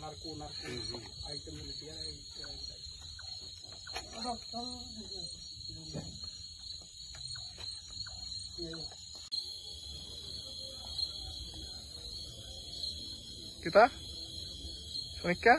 Narco item मिलती है किता সমীক্ষা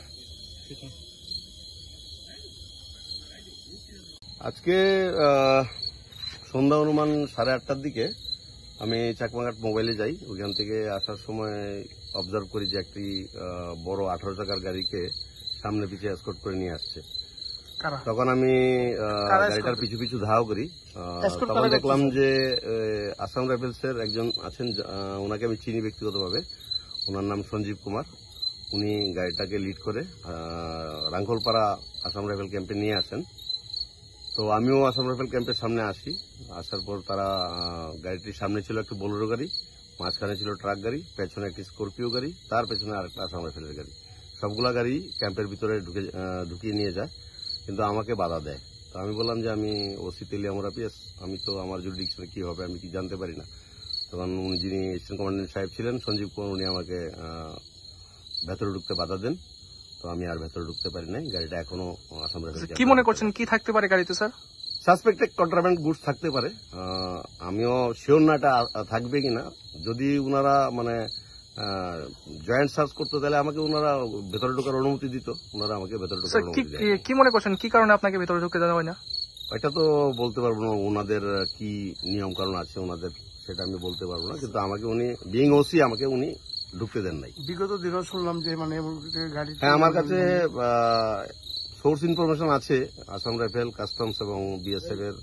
আজকে সন্ধ্যা অনুমান 8:30টার দিকে আমি চাকমাঘাট মোবাইলে যাই। ওইখান থেকে আসার সময় অবজার্ভ করি যে একটি বড় 18 চাকার গাড়িকে সামনে পিছিয়ে এসকর্ট করে নিয়ে আসছে। তখন আমি গাড়িটার পিছু পিছু ধাওয়া করি। তখন দেখলাম যে আসাম রাইফেলসের একজন আছেন, ওনাকে আমি চিনি ব্যক্তিগতভাবে। ওনার নাম সঞ্জীব কুমার। উনি গাড়িটাকে লিড করে রাঙ্গলপাড়া আসাম রাইফেল ক্যাম্পে নিয়ে আসেন। তো আমিও আসাম রাইফেল ক্যাম্পের সামনে আসি। আসার পর তারা গাড়িটির সামনে ছিল একটি বোলেরো গাড়ি, মাঝখানে ছিল ট্রাক গাড়ি, পেছনে একটি স্করপিও গাড়ি, তার পেছনে আরেকটা আসাম রাইফেলের গাড়ি। সবগুলা গাড়ি ক্যাম্পের ভিতরে ঢুকিয়ে নিয়ে যায়, কিন্তু আমাকে বাধা দেয়। তো আমি বললাম যে আমি ওসি তেলিয়ামুড়া পিএস, আমি তো আমার জুরিডিকশনে কি হবে আমি কি জানতে পারি না। তখন উনি যিনি এসিস্ট্যান্ট কমান্ডেন্ট সাহেব ছিলেন সঞ্জীব কুমার, উনি আমাকে ভেতরে ঢুকতে বাধা দেন। তো আমি আর ভেতরে ঢুকতে পারি নাই। গাড়িটা এখনো আসাম রাইফেল। কি মনে করছেন কি থাকতে পারে গাড়িতে স্যার? সাসপেক্টেড কন্ট্রাব্যান্ড গুডস থাকতে পারে। আমিও শিওর না এটা থাকবে কিনা। যদি ওনারা মানে জয়েন্ট সার্চ করতে তাহলে আমাকে ওনারা ভেতরে ঢোকার অনুমতি দিত। ওনারা আমাকে ভেতরে ঢোকার অনুমতি দেয়। কি মনে করছেন কি কারণে আপনাকে ভেতরে ঢুকতে দেওয়া হয় না? এটা তো বলতে পারবো না, ওনাদের কি নিয়ম কারণ আছে ওনাদের, সেটা আমি বলতে পারবো না। কিন্তু আমাকে উনি বিইং ওসি আমাকে উনি ঢুকতে দেন নাই। বিগত দিনও শুনলাম যে মানে গাড়ি, হ্যাঁ, আমার কাছে সোর্স ইনফরমেশন আছে। আসাম রাইফেল, কাস্টমস এবং বিএসএফ এর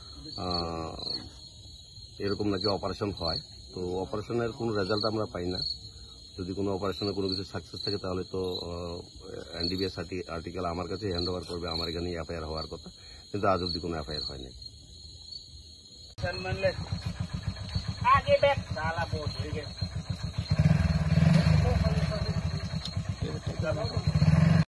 এরকম নাকি অপারেশন হয়। তো অপারেশনের কোনো রেজাল্ট আমরা পাই না। যদি কোনো অপারেশনে কোনো কিছু সাকসেস থাকে তাহলে তো এনডিবিএস আর্টিকেল আমার কাছে হ্যান্ড ওভার করবে, আমার এখানে এফআইআর হওয়ার কথা, কিন্তু আজ অব্দি কোনো এফআইআর হয়নি। आगे बैठ साला बोल